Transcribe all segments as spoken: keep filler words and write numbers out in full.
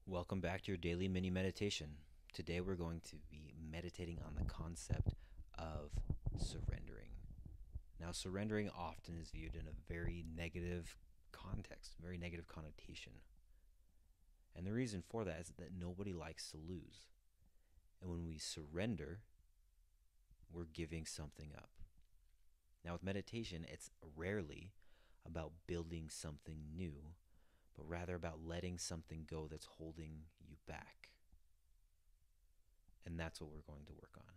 Welcome back to your daily mini meditation. Today we're going to be meditating on the concept of surrendering. Now, surrendering often is viewed in a very negative context, very negative connotation. And the reason for that is that nobody likes to lose. And when we surrender, we're giving something up. Now, with meditation, it's rarely about building something new, but rather about letting something go that's holding you back. And that's what we're going to work on.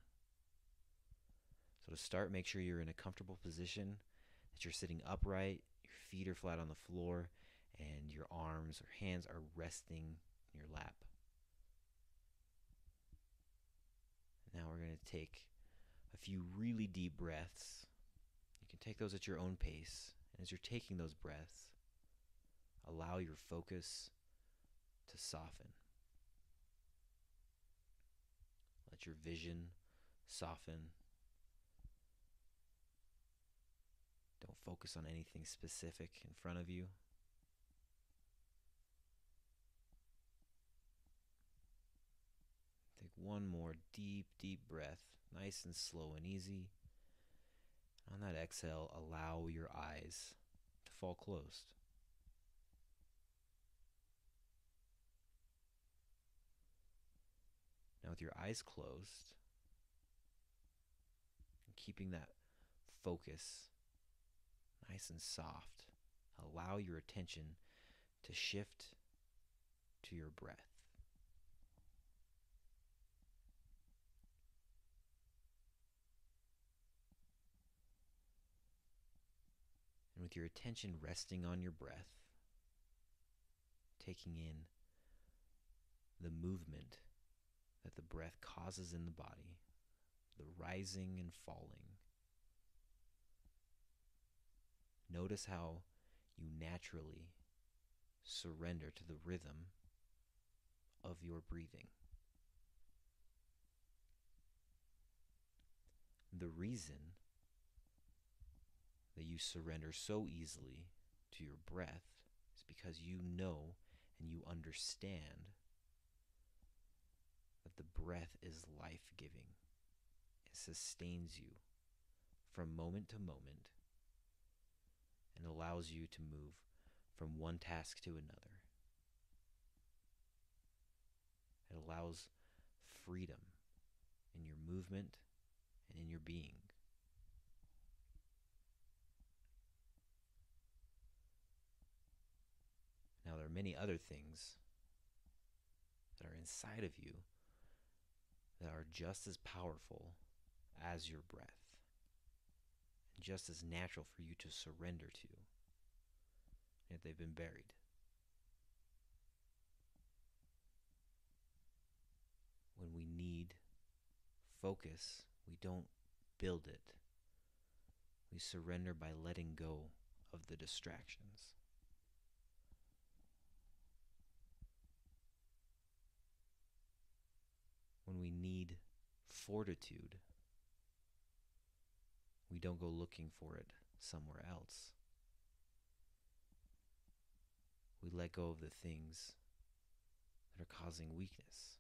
So to start, make sure you're in a comfortable position, that you're sitting upright, your feet are flat on the floor, and your arms or hands are resting in your lap. Now we're going to take a few really deep breaths. You can take those at your own pace. And as you're taking those breaths, allow your focus to soften. Let your vision soften. Don't focus on anything specific in front of you. Take one more deep, deep breath, nice and slow and easy. On that exhale, allow your eyes to fall closed. Now with your eyes closed, and keeping that focus nice and soft, allow your attention to shift to your breath. And with your attention resting on your breath, taking in the movement that the breath causes in the body, the rising and falling. Notice how you naturally surrender to the rhythm of your breathing. The reason that you surrender so easily to your breath is because you know and you understand that the breath is life-giving. It sustains you from moment to moment and allows you to move from one task to another. It allows freedom in your movement and in your being. Now, there are many other things that are inside of you that are just as powerful as your breath, and just as natural for you to surrender to, yet they've been buried. When we need focus, we don't build it. We surrender by letting go of the distractions. When we need fortitude, we don't go looking for it somewhere else. We let go of the things that are causing weakness.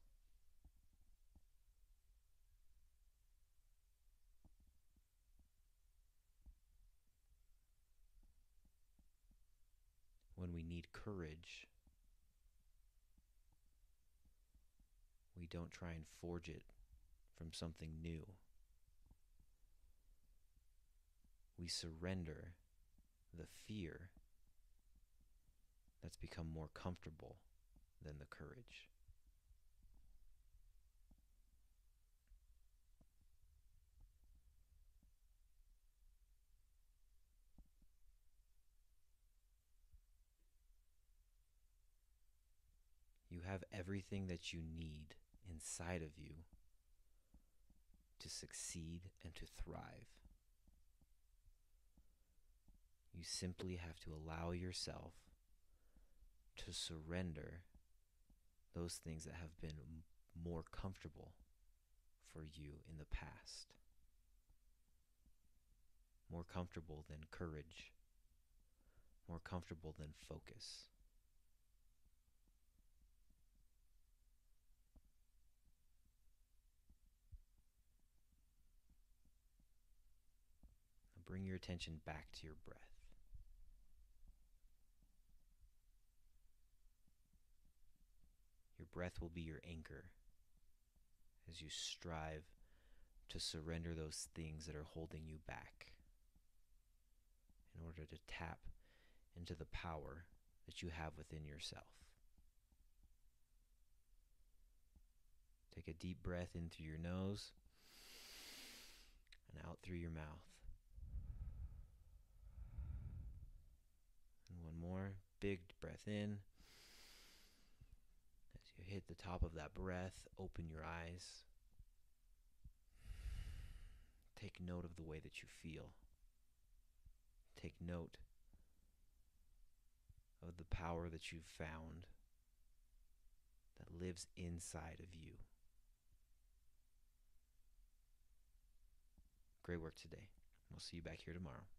When we need courage, we don't try and forge it from something new. We surrender the fear that's become more comfortable than the courage. You have everything that you need inside of you to succeed and to thrive. You simply have to allow yourself to surrender those things that have been m- more comfortable for you in the past. More comfortable than courage. More comfortable than focus. bring your attention back to your breath. Your breath will be your anchor as you strive to surrender those things that are holding you back in order to tap into the power that you have within yourself. Take a deep breath in through your nose and out through your mouth. And one more big breath in. As you hit the top of that breath, open your eyes. Take note of the way that you feel. Take note of the power that you've found that lives inside of you. Great work today. We'll see you back here tomorrow.